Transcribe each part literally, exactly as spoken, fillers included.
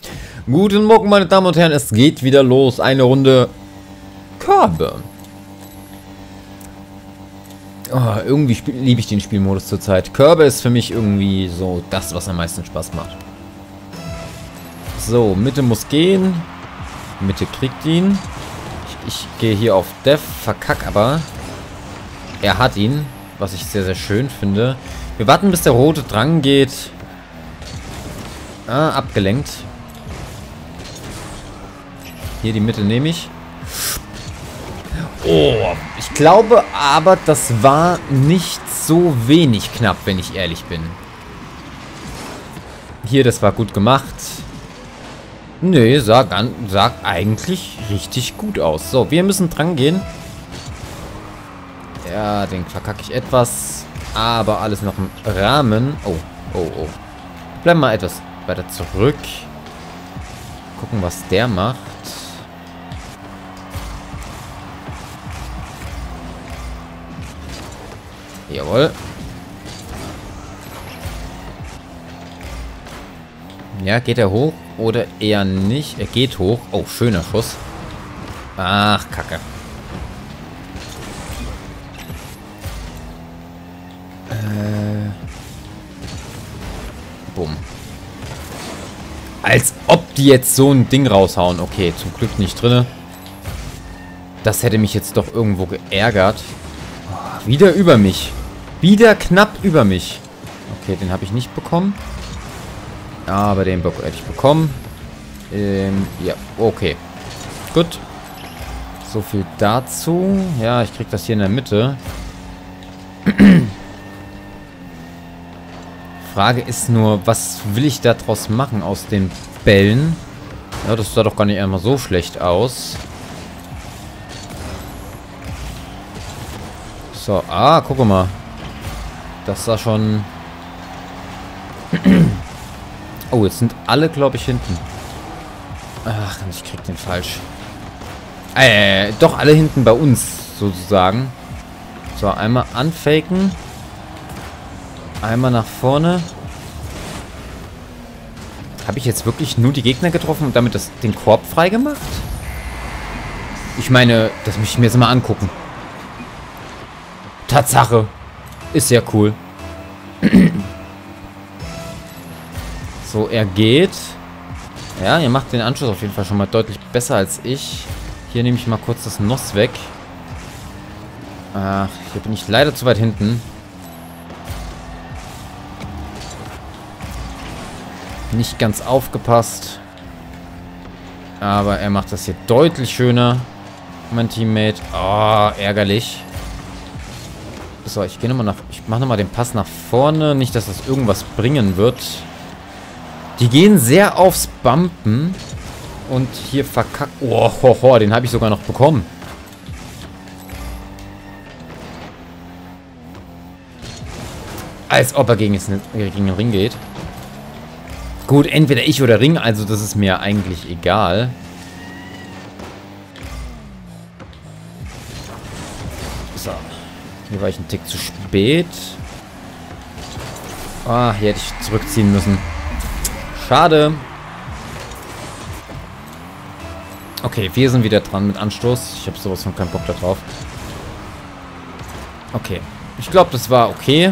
Guten Morgen, meine Damen und Herren, es geht wieder los. Eine Runde Körbe. Oh, irgendwie liebe ich den Spielmodus zurzeit. Körbe ist für mich irgendwie so das, was am meisten Spaß macht. So, Mitte muss gehen. Mitte kriegt ihn. Ich, ich gehe hier auf Def, verkack aber. Er hat ihn, was ich sehr, sehr schön finde. Wir warten, bis der rote Drang geht. Ah, abgelenkt. Hier die Mitte nehme ich. Oh, ich glaube aber, das war nicht so wenig knapp, wenn ich ehrlich bin. Hier, das war gut gemacht. Nee, sah, ganz, sah eigentlich richtig gut aus. So, wir müssen dran gehen. Ja, den verkacke ich etwas. Aber alles noch im Rahmen. Oh, oh, oh. Bleiben wir etwas weiter zurück. Gucken, was der macht. Jawohl. Ja, geht er hoch oder eher nicht? Er geht hoch. Oh, schöner Schuss. Ach, Kacke. Äh. Bumm. Als ob die jetzt so ein Ding raushauen. Okay, zum Glück nicht drin. Das hätte mich jetzt doch irgendwo geärgert. Oh, wieder über mich. Wieder knapp über mich. Okay, den habe ich nicht bekommen. Aber den hätte ich bekommen. Ähm, ja, okay. Gut. So viel dazu. Ja, ich krieg das hier in der Mitte. Frage ist nur, was will ich da draus machen aus den Bällen? Ja, das sah doch gar nicht einmal so schlecht aus. So, ah, guck mal. Das sah schon... Oh, jetzt sind alle, glaube ich, hinten. Ach, ich krieg den falsch. Äh, doch alle hinten bei uns, sozusagen. So, einmal anfaken. Einmal nach vorne. Habe ich jetzt wirklich nur die Gegner getroffen und damit das, den Korb freigemacht? Ich meine, das muss ich mir jetzt mal angucken. Tatsache. Ist sehr cool. So, er geht. Ja, ihr macht den Anschluss auf jeden Fall schon mal deutlich besser als ich. Hier nehme ich mal kurz das N O S weg. Ach, hier bin ich leider zu weit hinten. Nicht ganz aufgepasst. Aber er macht das hier deutlich schöner. Mein Teammate. Oh, ärgerlich. So, ich gehe nochmal nach... Ich mache nochmal den Pass nach vorne. Nicht, dass das irgendwas bringen wird. Die gehen sehr aufs Bumpen. Und hier verkackt... Oh, ho, ho, den habe ich sogar noch bekommen. Als ob er gegen, jetzt, gegen den Ring geht. Gut, entweder ich oder Ring, also das ist mir eigentlich egal. So. Hier war ich einen Tick zu spät. Ah, hier hätte ich zurückziehen müssen. Schade. Okay, wir sind wieder dran mit Anstoß. Ich habe sowas von keinen Bock da drauf. Okay. Ich glaube, das war okay.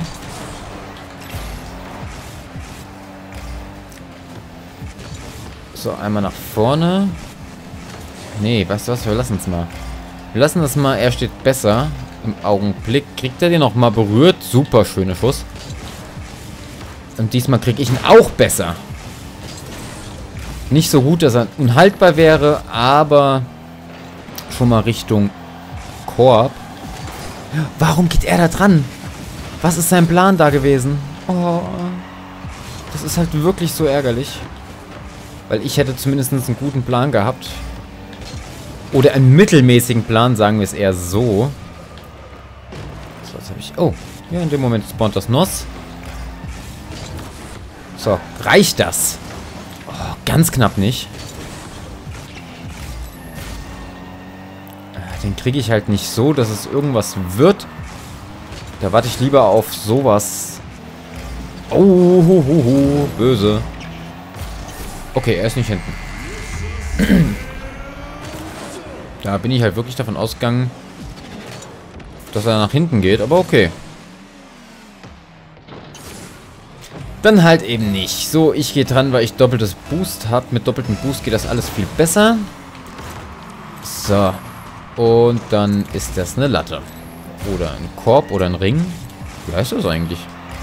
So, einmal nach vorne. Nee, weißt du was? Wir lassen es mal. Wir lassen das mal. Er steht besser. Im Augenblick. Kriegt er den noch mal berührt? Super schöner Schuss. Und diesmal kriege ich ihn auch besser. Nicht so gut, dass er unhaltbar wäre, aber schon mal Richtung Korb. Warum geht er da dran? Was ist sein Plan da gewesen? Oh, das ist halt wirklich so ärgerlich. Weil ich hätte zumindest einen guten Plan gehabt. Oder einen mittelmäßigen Plan, sagen wir es eher so. So, jetzt habe ich... Oh, ja, in dem Moment spawnt das N O S. So, reicht das? Oh, ganz knapp nicht. Den kriege ich halt nicht so, dass es irgendwas wird. Da warte ich lieber auf sowas. Oh, ho, ho, ho, böse. Okay, er ist nicht hinten. Da bin ich halt wirklich davon ausgegangen, dass er nach hinten geht, aber okay. Dann halt eben nicht. So, ich gehe dran, weil ich doppeltes Boost habe. Mit doppeltem Boost geht das alles viel besser. So. Und dann ist das eine Latte. Oder ein Korb oder ein Ring. Wie heißt das eigentlich?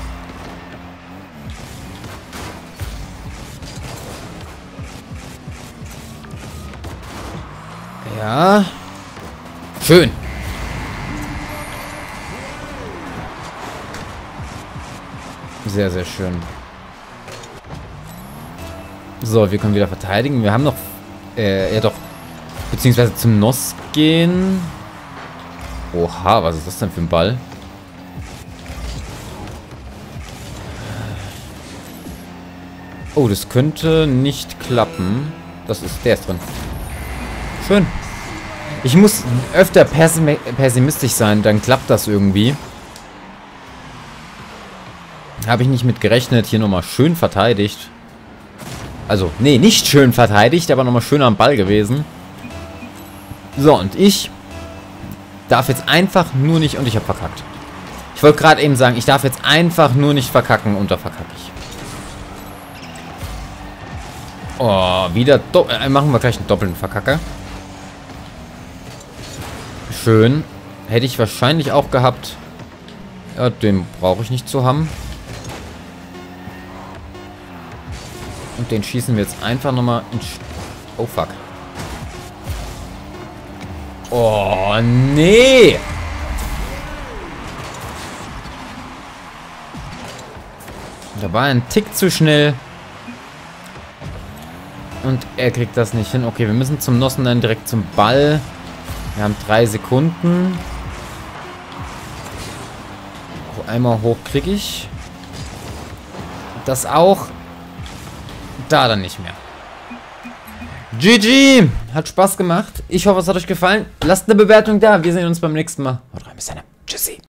Ja. Schön. Sehr, sehr schön. So, wir können wieder verteidigen. Wir haben noch... Äh, ja doch. Beziehungsweise zum N O S gehen. Oha, was ist das denn für ein Ball? Oh, das könnte nicht klappen. Das ist... Der ist drin. Schön. Ich muss öfter pessimistisch sein, dann klappt das irgendwie. Habe ich nicht mit gerechnet. Hier nochmal schön verteidigt. Also, nee, nicht schön verteidigt, aber nochmal schön am Ball gewesen. So, und ich darf jetzt einfach nur nicht... Und ich habe verkackt. Ich wollte gerade eben sagen, ich darf jetzt einfach nur nicht verkacken und da verkacke ich. Oh, wieder... Äh, machen wir gleich einen doppelten Verkacker. Schön. Hätte ich wahrscheinlich auch gehabt. Ja, den brauche ich nicht zu haben. Und den schießen wir jetzt einfach nochmal in... Sch oh, fuck. Oh, nee. Da war ein Tick zu schnell. Und er kriegt das nicht hin. Okay, wir müssen zum Nossen dann direkt zum Ball. Wir haben drei Sekunden. Oh, einmal hoch kriege ich. Das auch. Da dann nicht mehr. G G! Hat Spaß gemacht. Ich hoffe, es hat euch gefallen. Lasst eine Bewertung da. Wir sehen uns beim nächsten Mal. Haut rein, bis dann. Tschüssi.